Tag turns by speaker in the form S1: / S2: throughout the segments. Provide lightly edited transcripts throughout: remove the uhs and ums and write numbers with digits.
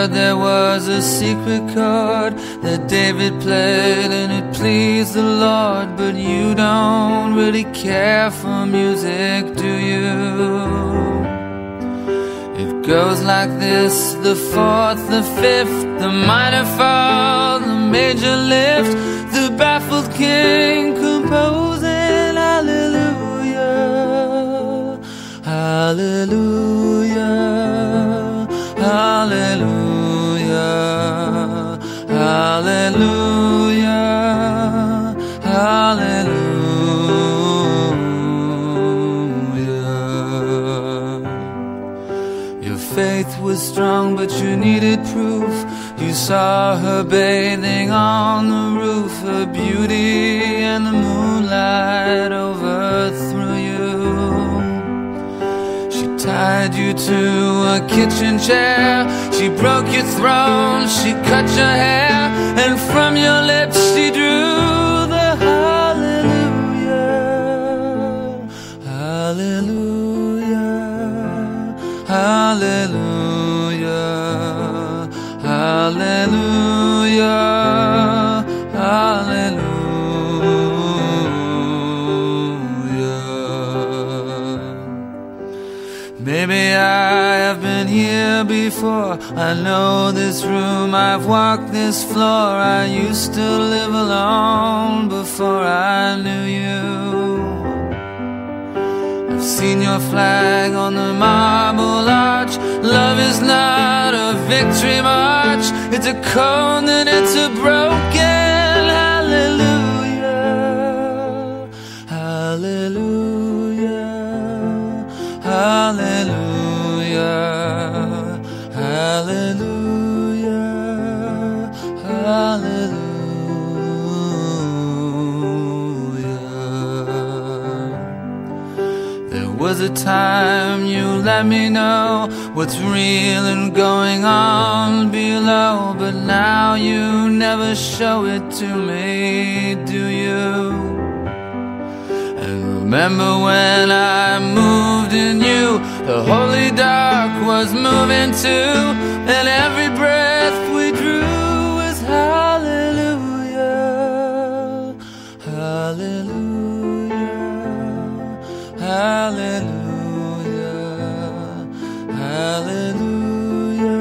S1: heard there was a secret chord that David played and it pleased the Lord. But you don't really care for music, do you? It goes like this: the fourth, the fifth, the minor fall, the major lift, the baffled king composing hallelujah, hallelujah, hallelujah, hallelujah, hallelujah. Your faith was strong, but you needed proof. You saw her bathing on the roof, her beauty and the moonlight overthrew you. She tied you to a kitchen chair, she broke your throne, she cut your hair, and from your lips she drew the hallelujah, hallelujah, hallelujah, hallelujah, hallelujah. Maybe I have been here before, I know this room, I've walked this floor. I used to live alone before I knew you. I've seen your flag on the marble arch. Love is not a victory march, it's a cold and it's a broken hallelujah, hallelujah, hallelujah, hallelujah, hallelujah. There was a time you let me know what's real and going on below, but now you never show it to me, do you? And remember when I moved in you, the holy dark was moving too, and every breath we drew was hallelujah, hallelujah, hallelujah, hallelujah,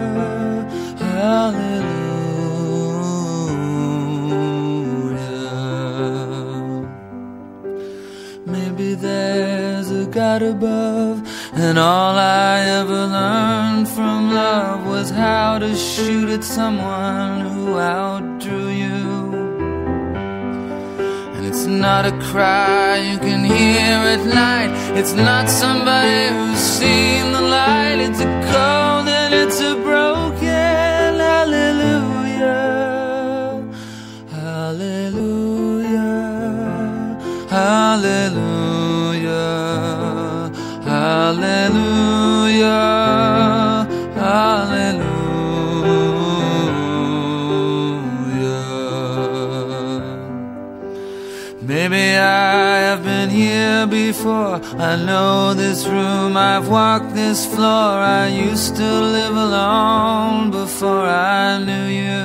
S1: hallelujah. Maybe there's a God above, and all I ever learned from love was how to shoot at someone who outdrew you. And it's not a cry you can hear at night, it's not somebody who's seen the light. It's a cold and it's a broken hallelujah, hallelujah, hallelujah, hallelujah, hallelujah. Maybe I have been here before, I know this room, I've walked this floor. I used to live alone before I knew you.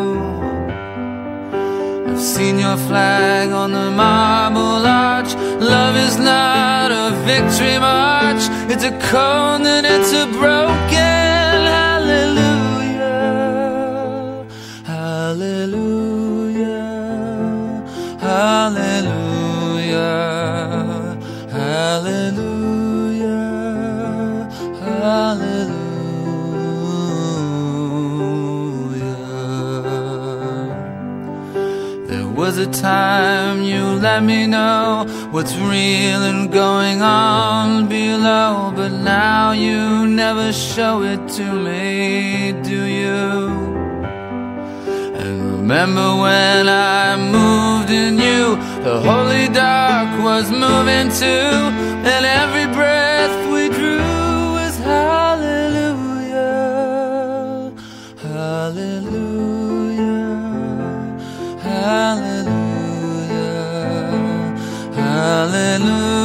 S1: I've seen your flag on the marble arch. Love is not a victory march, it's a cold and it's a broken hallelujah, hallelujah, hallelujah, hallelujah, hallelujah. There was a time you let me know what's real and going on below, but now you never show it to me, do you? And remember when I moved in you, the holy dark was moving too, and every breath we drew was hallelujah, hallelujah, hallelujah, hallelujah.